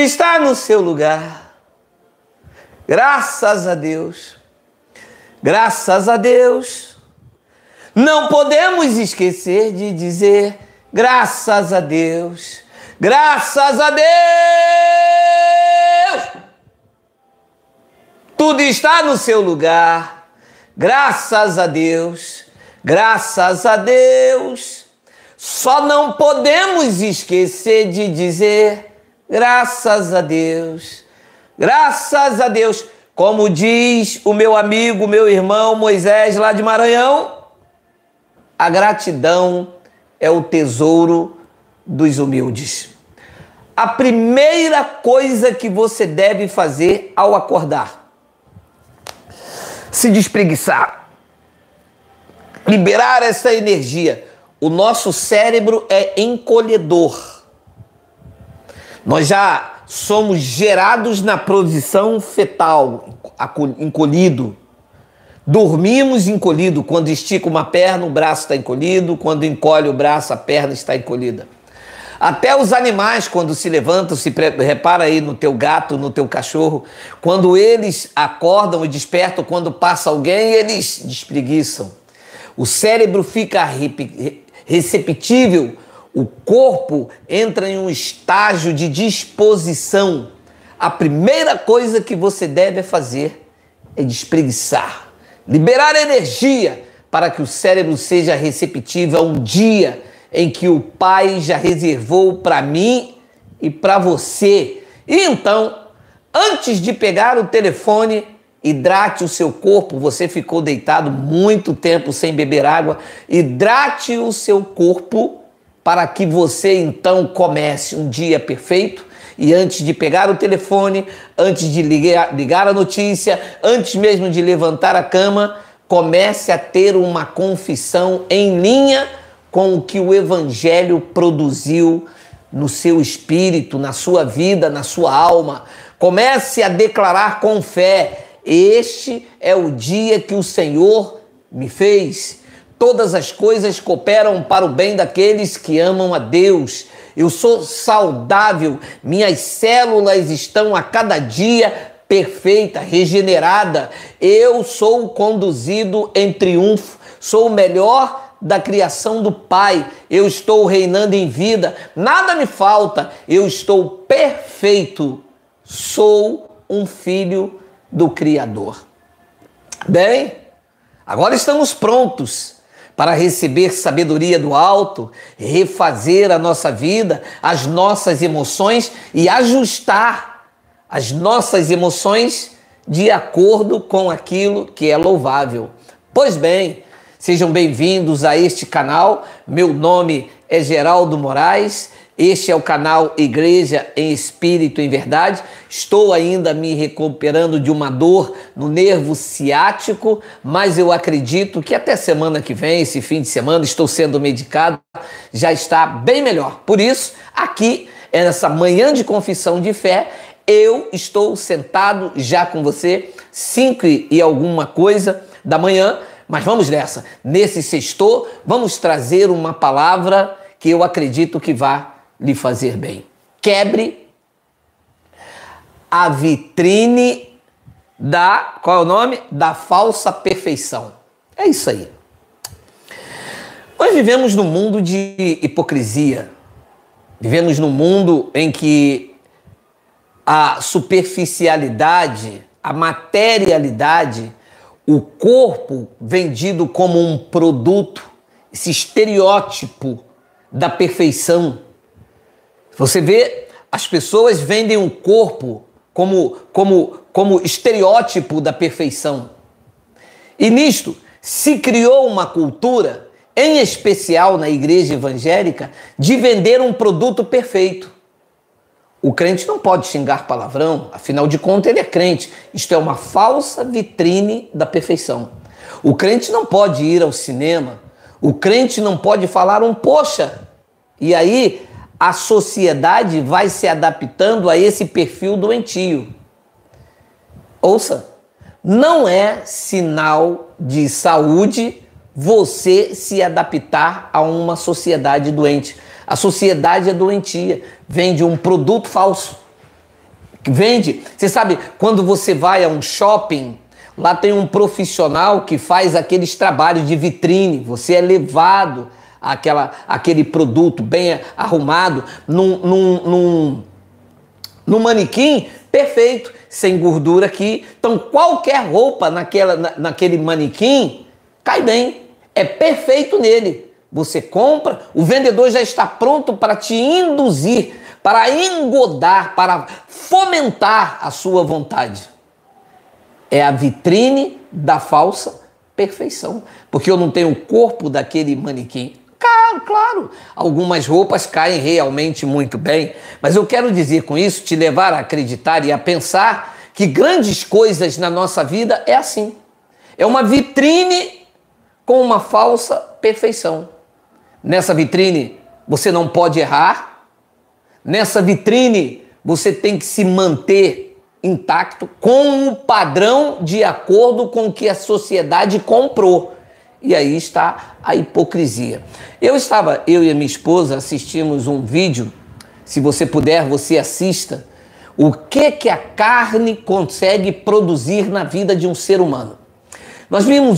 está no seu lugar. Graças a Deus. Graças a Deus. Não podemos esquecer de dizer graças a Deus. Graças a Deus. Tudo está no seu lugar. Graças a Deus. Graças a Deus. Só não podemos esquecer de dizer graças a Deus. Graças a Deus. Como diz o meu amigo, meu irmão Moisés lá de Maranhão, a gratidão é o tesouro dos humildes. A primeira coisa que você deve fazer ao acordar: se despreguiçar, liberar essa energia. O nosso cérebro é encolhedor. Nós já somos gerados na posição fetal, encolhido. Dormimos encolhido. Quando estica uma perna, o braço está encolhido. Quando encolhe o braço, a perna está encolhida. Até os animais, quando se levantam, repara aí no teu gato, no teu cachorro, quando eles acordam e despertam, quando passa alguém, eles despreguiçam. O cérebro fica receptível. O corpo entra em um estágio de disposição. A primeira coisa que você deve fazer é despreguiçar, liberar energia para que o cérebro seja receptivo a um dia em que o Pai já reservou para mim e para você. E então, antes de pegar o telefone, hidrate o seu corpo. Você ficou deitado muito tempo sem beber água. Hidrate o seu corpo para que você então comece um dia perfeito. E antes de pegar o telefone, antes de ligar a notícia, antes mesmo de levantar a cama, comece a ter uma confissão em linha com o que o Evangelho produziu no seu espírito, na sua vida, na sua alma. Comece a declarar com fé: este é o dia que o Senhor me fez. Todas as coisas cooperam para o bem daqueles que amam a Deus. Eu sou saudável, minhas células estão a cada dia perfeita, regenerada. Eu sou conduzido em triunfo, sou o melhor da criação do Pai. Eu estou reinando em vida, nada me falta, eu estou perfeito. Sou um filho do Criador. Bem, agora estamos prontos para receber sabedoria do alto, refazer a nossa vida, as nossas emoções e ajustar as nossas emoções de acordo com aquilo que é louvável. Pois bem, sejam bem-vindos a este canal. Meu nome é Geraldo Moraes. Este é o canal Igreja em Espírito em Verdade. Estou ainda me recuperando de uma dor no nervo ciático, mas eu acredito que até semana que vem, esse fim de semana, estou sendo medicado, já está bem melhor. Por isso, aqui, nessa manhã de confissão de fé, eu estou sentado já com você, 5 e alguma coisa da manhã, mas vamos nessa. Nesse sexto, vamos trazer uma palavra que eu acredito que vai lhe fazer bem. Quebre a vitrine da, qual é o nome? Da falsa perfeição. É isso aí. Nós vivemos num mundo de hipocrisia. Vivemos num mundo em que a superficialidade, a materialidade, o corpo vendido como um produto, esse estereótipo da perfeição. Você vê, as pessoas vendem o corpo como estereótipo da perfeição. E nisto se criou uma cultura, em especial na igreja evangélica, de vender um produto perfeito. O crente não pode xingar palavrão, afinal de contas ele é crente. Isto é uma falsa vitrine da perfeição. O crente não pode ir ao cinema, o crente não pode falar um poxa. E aí a sociedade vai se adaptando a esse perfil doentio. Ouça, não é sinal de saúde você se adaptar a uma sociedade doente. A sociedade é doentia, vende um produto falso. Vende. Você sabe, quando você vai a um shopping, lá tem um profissional que faz aqueles trabalhos de vitrine. Você é levado àquele produto bem arrumado num manequim perfeito, sem gordura aqui. Então qualquer roupa naquele manequim cai bem, é perfeito nele. Você compra, o vendedor já está pronto para te induzir, para engodar, para fomentar a sua vontade. É a vitrine da falsa perfeição, porque eu não tenho o corpo daquele manequim. Claro, algumas roupas caem realmente muito bem, mas eu quero dizer com isso, te levar a acreditar e a pensar que grandes coisas na nossa vida é assim. É uma vitrine com uma falsa perfeição. Nessa vitrine você não pode errar, nessa vitrine você tem que se manter intacto com o padrão de acordo com o que a sociedade comprou. E aí está a hipocrisia. Eu e a minha esposa assistimos um vídeo, se você puder, você assista, o que a carne consegue produzir na vida de um ser humano. Nós vimos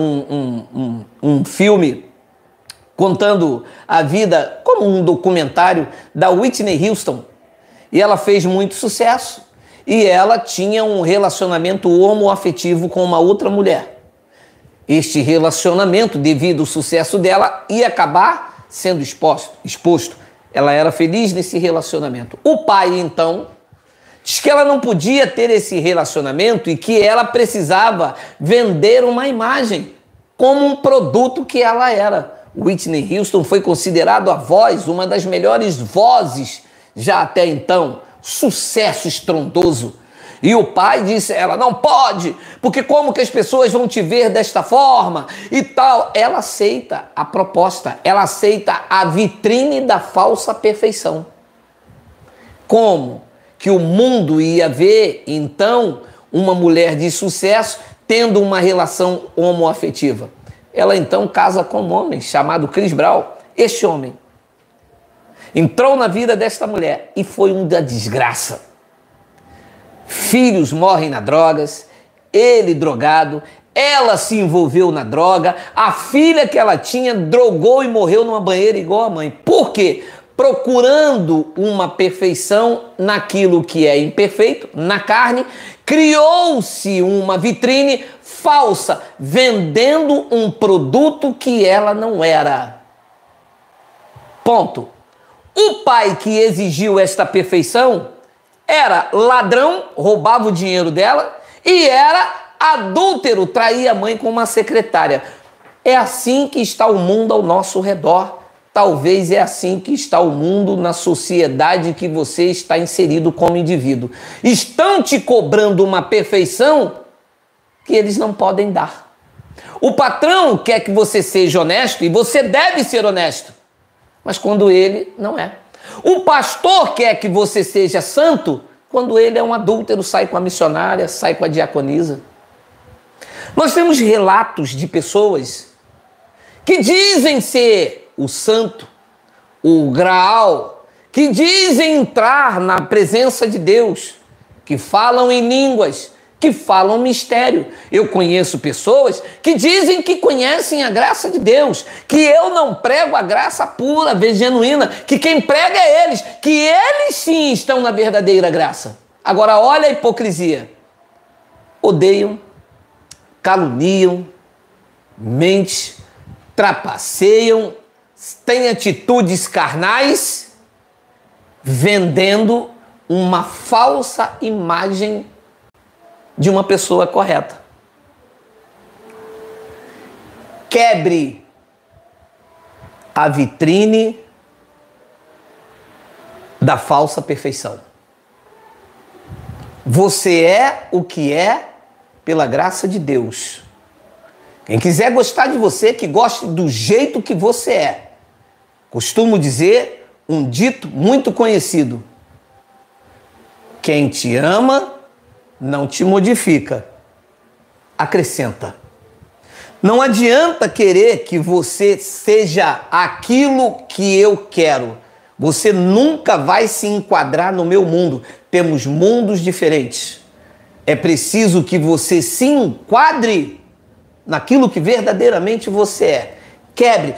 um filme contando a vida, como um documentário da Whitney Houston, e ela fez muito sucesso, e ela tinha um relacionamento homoafetivo com uma outra mulher. Este relacionamento, devido ao sucesso dela, ia acabar sendo exposto. Ela era feliz nesse relacionamento. O pai, então, diz que ela não podia ter esse relacionamento e que ela precisava vender uma imagem como um produto que ela era. Whitney Houston foi considerado a voz, uma das melhores vozes já até então, sucesso estrondoso. E o pai disse a ela, não pode, porque como que as pessoas vão te ver desta forma e tal. Ela aceita a proposta, ela aceita a vitrine da falsa perfeição. Como que o mundo ia ver, então, uma mulher de sucesso tendo uma relação homoafetiva? Ela então casa com um homem chamado Chris Brown. Este homem entrou na vida desta mulher e foi uma desgraça. Filhos morrem nas drogas, ele drogado, ela se envolveu na droga, a filha que ela tinha drogou e morreu numa banheira igual a mãe. Por quê? Procurando uma perfeição naquilo que é imperfeito, na carne, criou-se uma vitrine falsa, vendendo um produto que ela não era. Ponto. O pai que exigiu esta perfeição era ladrão, roubava o dinheiro dela, e era adúltero, traía a mãe com uma secretária. É assim que está o mundo ao nosso redor. Talvez é assim que está o mundo na sociedade que você está inserido como indivíduo. Estão te cobrando uma perfeição que eles não podem dar. O patrão quer que você seja honesto e você deve ser honesto, mas quando ele não é. O pastor quer que você seja santo quando ele é um adúltero, sai com a missionária, sai com a diaconisa. Nós temos relatos de pessoas que dizem ser o santo, o graal, que dizem entrar na presença de Deus, que falam em línguas, que falam mistério. Eu conheço pessoas que dizem que conhecem a graça de Deus, que eu não prego a graça pura, genuína, que quem prega é eles, que eles sim estão na verdadeira graça. Agora olha a hipocrisia. Odeiam, caluniam, mentem, trapaceiam, têm atitudes carnais, vendendo uma falsa imagem de uma pessoa correta. Quebre a vitrine da falsa perfeição. Você é o que é pela graça de Deus. Quem quiser gostar de você, que goste do jeito que você é. Costumo dizer um dito muito conhecido: quem te ama não te modifica, acrescenta. Não adianta querer que você seja aquilo que eu quero, Você nunca vai se enquadrar no meu mundo. Temos mundos diferentes. É preciso que você se enquadre naquilo que verdadeiramente você é. Quebre.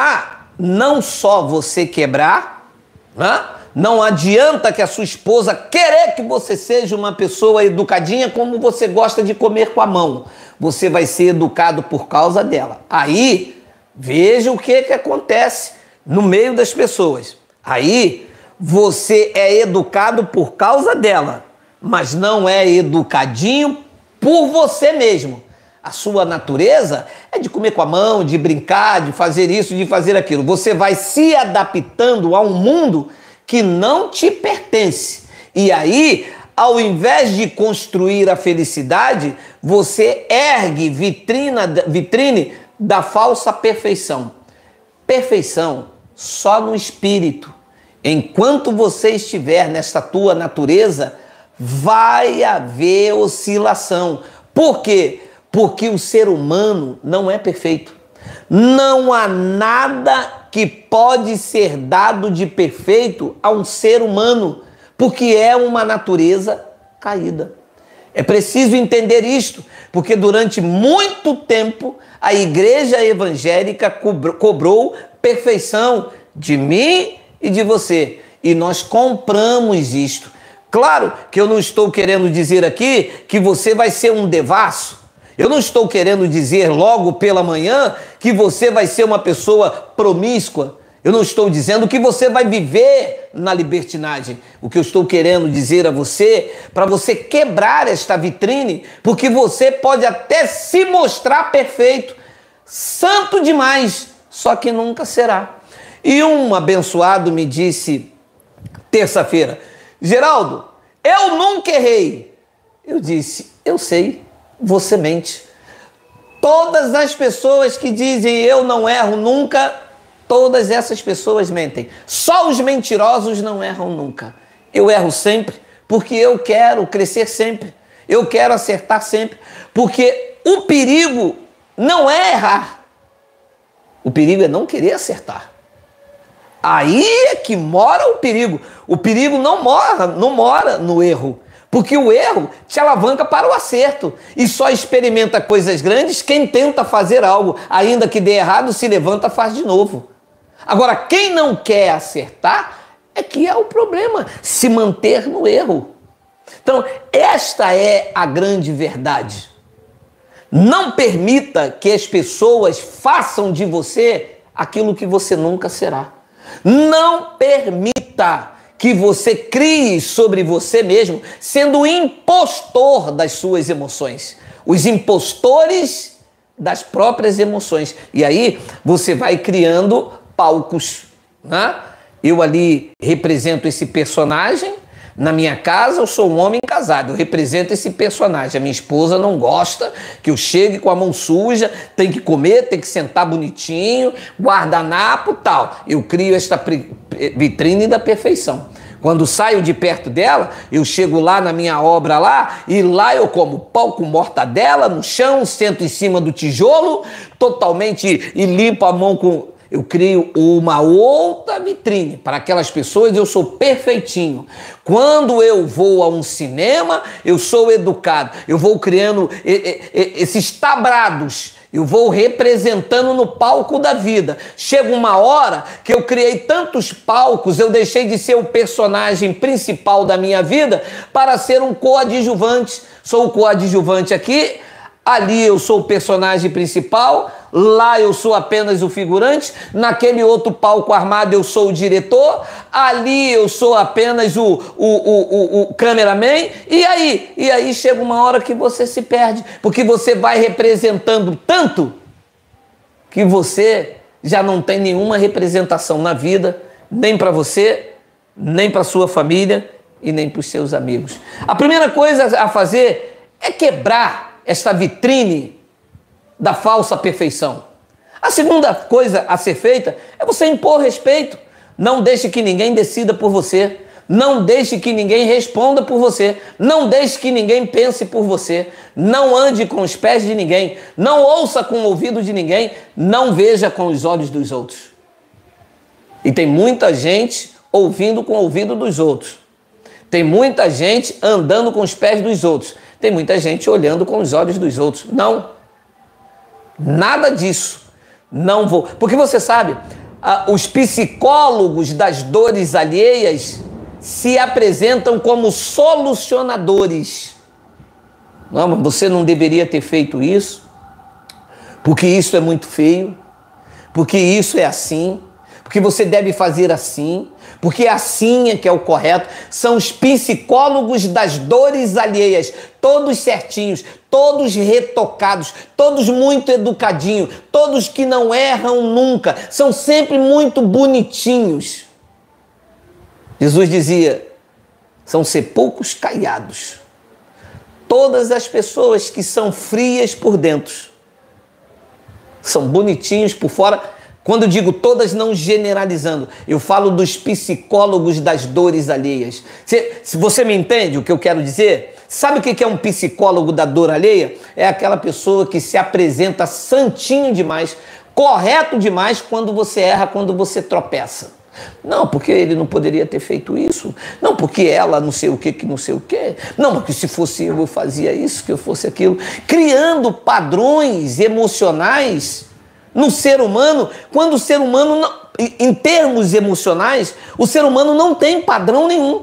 Não só você quebrar, né? Não adianta que a sua esposa querer que você seja uma pessoa educadinha como você gosta de comer com a mão. Você vai ser educado por causa dela. Aí, veja o que acontece no meio das pessoas. Aí, você é educado por causa dela, mas não é educadinho por você mesmo. A sua natureza é de comer com a mão, de brincar, de fazer isso, de fazer aquilo. Você vai se adaptando a um mundo que não te pertence. E aí, ao invés de construir a felicidade, você ergue vitrine da falsa perfeição. Perfeição só no espírito. Enquanto você estiver nesta tua natureza, vai haver oscilação. Por quê? Porque o ser humano não é perfeito. Não há nada que pode ser dado de perfeito a um ser humano, porque é uma natureza caída. É preciso entender isto, porque durante muito tempo a igreja evangélica cobrou perfeição de mim e de você. E nós compramos isto. Claro que eu não estou querendo dizer aqui que você vai ser um devasso. Eu não estou querendo dizer logo pela manhã que você vai ser uma pessoa promíscua. Eu não estou dizendo que você vai viver na libertinagem. O que eu estou querendo dizer a você, para você quebrar esta vitrine, porque você pode até se mostrar perfeito, santo demais, só que nunca será. E um abençoado me disse terça-feira: Geraldo, eu nunca errei. Eu disse: eu sei. Você mente. Todas as pessoas que dizem eu não erro nunca, todas essas pessoas mentem. Só os mentirosos não erram nunca. Eu erro sempre porque eu quero crescer sempre. Eu quero acertar sempre. Porque o perigo não é errar. O perigo é não querer acertar. Aí é que mora o perigo. O perigo não mora no erro. Porque o erro te alavanca para o acerto. E só experimenta coisas grandes quem tenta fazer algo. Ainda que dê errado, se levanta, faz de novo. Agora, quem não quer acertar é que é o problema. Se manter no erro. Então, esta é a grande verdade. Não permita que as pessoas façam de você aquilo que você nunca será. Não permita que você crie sobre você mesmo, sendo o impostor das suas emoções. Os impostores das próprias emoções. E aí você vai criando palcos, né? Eu ali represento esse personagem. Na minha casa eu sou um homem casado, eu represento esse personagem. A minha esposa não gosta que eu chegue com a mão suja, tem que comer, tem que sentar bonitinho, guardanapo, tal. Eu crio esta vitrine da perfeição. Quando saio de perto dela, eu chego lá na minha obra lá, e lá eu como pão com mortadela no chão, sento em cima do tijolo, totalmente, e limpo a mão com... Eu crio uma outra vitrine. Para aquelas pessoas eu sou perfeitinho. Quando eu vou a um cinema, eu sou educado. Eu vou criando esses tabrados. Eu vou representando no palco da vida. Chega uma hora que eu criei tantos palcos, eu deixei de ser o personagem principal da minha vida para ser um coadjuvante. Sou o coadjuvante aqui, ali eu sou o personagem principal, lá eu sou apenas o figurante, naquele outro palco armado eu sou o diretor, ali eu sou apenas o cameraman, e aí chega uma hora que você se perde, porque você vai representando tanto que você já não tem nenhuma representação na vida, nem para você, nem para sua família e nem para os seus amigos. A primeira coisa a fazer é quebrar esta vitrine da falsa perfeição. A segunda coisa a ser feita é você impor respeito. Não deixe que ninguém decida por você. Não deixe que ninguém responda por você. Não deixe que ninguém pense por você. Não ande com os pés de ninguém. Não ouça com o ouvido de ninguém. Não veja com os olhos dos outros. E tem muita gente ouvindo com o ouvido dos outros. Tem muita gente andando com os pés dos outros. Tem muita gente olhando com os olhos dos outros. Não. Nada disso. Não vou. Porque você sabe, os psicólogos das dores alheias se apresentam como solucionadores. Não, mas você não deveria ter feito isso, porque isso é muito feio, porque isso é assim, porque você deve fazer assim, porque assim é que é o correto. São os psicólogos das dores alheias, todos certinhos, todos retocados, todos muito educadinhos, todos que não erram nunca, são sempre muito bonitinhos. Jesus dizia, são sepulcros caiados. Todas as pessoas que são frias por dentro, são bonitinhos por fora. Quando eu digo todas, não generalizando, eu falo dos psicólogos das dores alheias. Se você me entende o que eu quero dizer? Sabe o que é um psicólogo da dor alheia? É aquela pessoa que se apresenta santinho demais, correto demais quando você erra, quando você tropeça. Não, porque ele não poderia ter feito isso. Não, porque ela não sei o que não sei o que. Não, porque se fosse eu fazia isso, que eu fosse aquilo. Criando padrões emocionais no ser humano, quando o ser humano, em termos emocionais, o ser humano não tem padrão nenhum.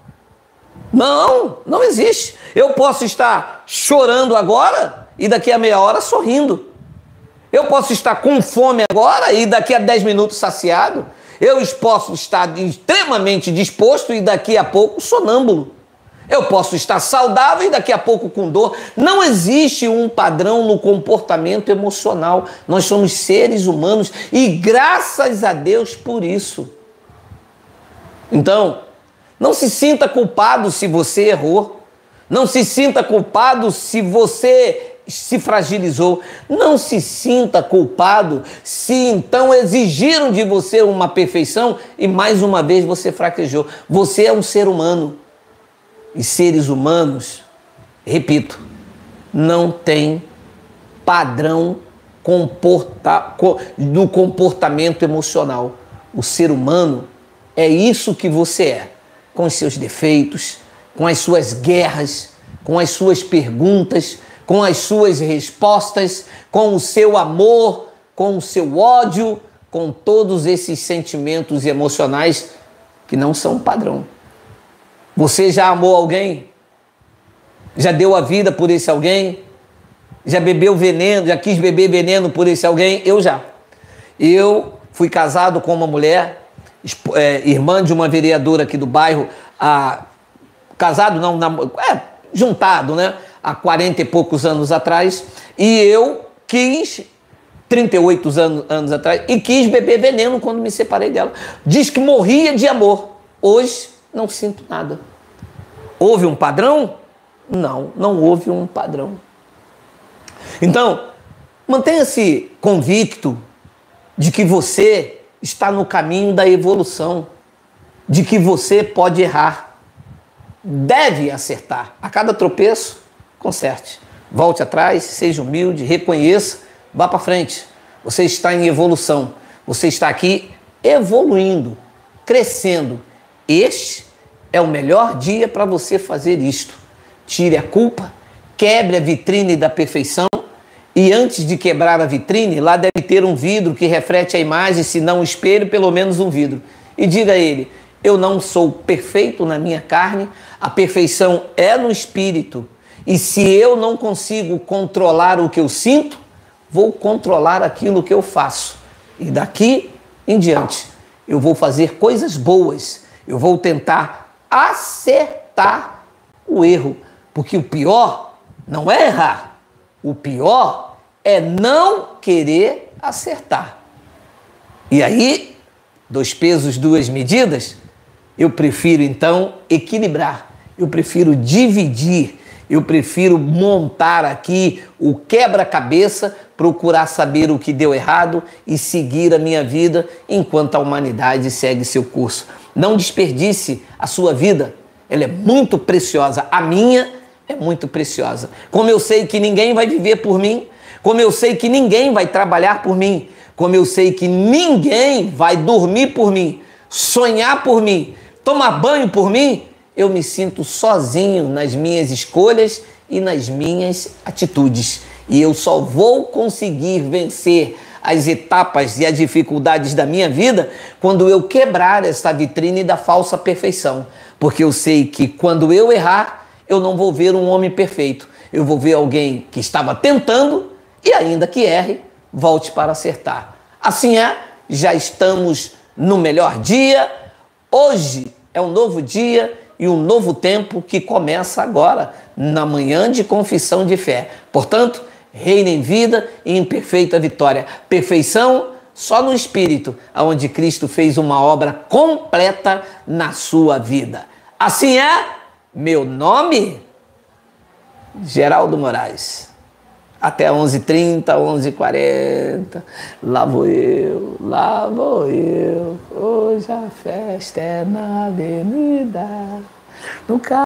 Não existe. Eu posso estar chorando agora e daqui a meia hora sorrindo. Eu posso estar com fome agora e daqui a 10 minutos saciado. Eu posso estar extremamente disposto e daqui a pouco sonâmbulo. Eu posso estar saudável e daqui a pouco com dor. Não existe um padrão no comportamento emocional. Nós somos seres humanos e graças a Deus por isso. Então, não se sinta culpado se você errou. Não se sinta culpado se você se fragilizou. Não se sinta culpado se então exigiram de você uma perfeição e mais uma vez você fraquejou. Você é um ser humano. E seres humanos, repito, não tem padrão do comportamento emocional. O ser humano é isso que você é, com os seus defeitos, com as suas guerras, com as suas perguntas, com as suas respostas, com o seu amor, com o seu ódio, com todos esses sentimentos emocionais que não são padrão. Você já amou alguém? Já deu a vida por esse alguém? Já bebeu veneno? Já quis beber veneno por esse alguém? Eu já. Eu fui casado com uma mulher, irmã de uma vereadora aqui do bairro, casado não, juntado, né? Há 40 e poucos anos atrás, e eu quis, 38 anos atrás, e quis beber veneno quando me separei dela. Diz que morria de amor. Hoje, não sinto nada. Houve um padrão? Não houve um padrão. Então, mantenha-se convicto de que você está no caminho da evolução, de que você pode errar, deve acertar. A cada tropeço, conserte. Volte atrás, seja humilde, reconheça, vá para frente. Você está em evolução. Você está aqui evoluindo, crescendo. Este é o melhor dia para você fazer isto. Tire a culpa, quebre a vitrine da perfeição e antes de quebrar a vitrine, lá deve ter um vidro que reflete a imagem, se não um espelho, pelo menos um vidro. E diga a ele, eu não sou perfeito na minha carne, a perfeição é no espírito. E se eu não consigo controlar o que eu sinto, vou controlar aquilo que eu faço. E daqui em diante, eu vou fazer coisas boas. Eu vou tentar acertar o erro. Porque o pior não é errar. O pior é não querer acertar. E aí, 2 pesos, 2 medidas, eu prefiro então equilibrar. Eu prefiro dividir. Eu prefiro montar aqui o quebra-cabeça, procurar saber o que deu errado e seguir a minha vida enquanto a humanidade segue seu curso. Não desperdice a sua vida, ela é muito preciosa. A minha é muito preciosa. Como eu sei que ninguém vai viver por mim, como eu sei que ninguém vai trabalhar por mim, como eu sei que ninguém vai dormir por mim, sonhar por mim, tomar banho por mim, eu me sinto sozinho nas minhas escolhas e nas minhas atitudes. E eu só vou conseguir vencer as etapas e as dificuldades da minha vida quando eu quebrar essa vitrine da falsa perfeição. Porque eu sei que quando eu errar, eu não vou ver um homem perfeito. Eu vou ver alguém que estava tentando e ainda que erre, volte para acertar. Assim é, já estamos no melhor dia. Hoje é um novo dia e um novo tempo que começa agora, na manhã de confissão de fé. Portanto, reina em vida e em perfeita vitória. Perfeição só no Espírito, onde Cristo fez uma obra completa na sua vida. Assim é, meu nome, Geraldo Moraes. Até 11h30, 11h40, lá vou eu, hoje a festa é na avenida, no carro.